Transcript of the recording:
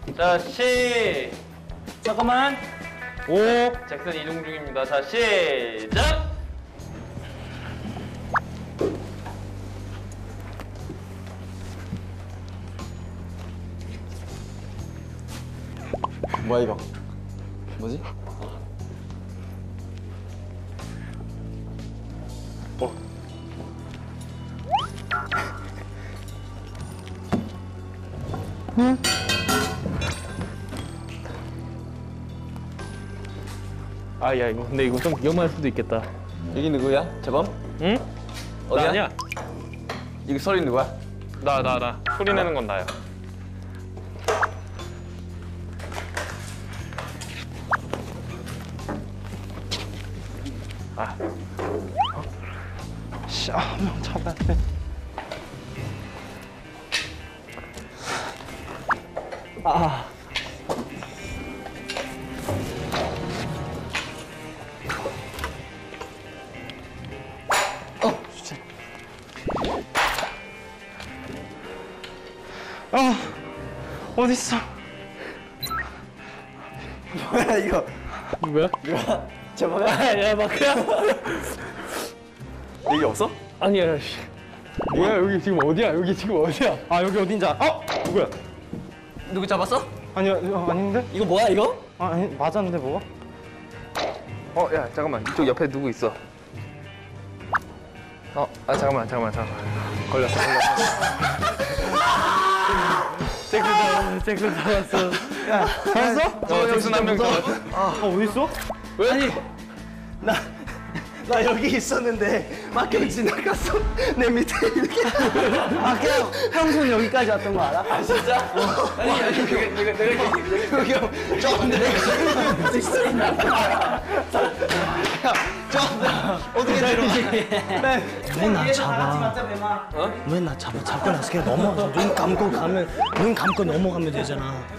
자, 잠깐만. 오. 잭슨 이동 중입니다. 자, 시작. 뭐야 이거? 뭐지? 아, 야, 이거 근데 이거 좀 위험할 수도 있겠다. 여기 누구야? 재범? 응? 어디야? 나 아니야. 이거 소리 누구야? 나. 소리 내는 건 나야. 아. 한 명 잡아야 돼. 어딨어? 뭐야 이거? 누구야? 누가? 재범이야? 야, 마크야? 여기 없어? 아니야, 씨. 뭐야, 여기 지금 어디야? 여기 지금 어디야? 아 여기 어딘지 누구야? 누구 잡았어? 아니야 아닌데? 이거 뭐야 이거? 아니 맞았는데 뭐가? 야, 잠깐만. 이쪽 옆에 누구 있어? 잠깐만. 걸렸어. 잭슨 잡았어. 잡았어? 잭슨 한 명 잡았어. 어딨어? 왜? 아니 나 여기 있었는데 막경 지나갔어. 내 밑에 이렇게. 그냥 형 손 여기까지 왔던 거 알아? 아 진짜? 아니 내가 여기 형 좀 내가 무슨 소리 나? 어떻게 들어? 왜 나 잡아? 왜 나 잡아? 잡고 나서 그냥 넘어가서 눈 감고 넘어가면 되잖아.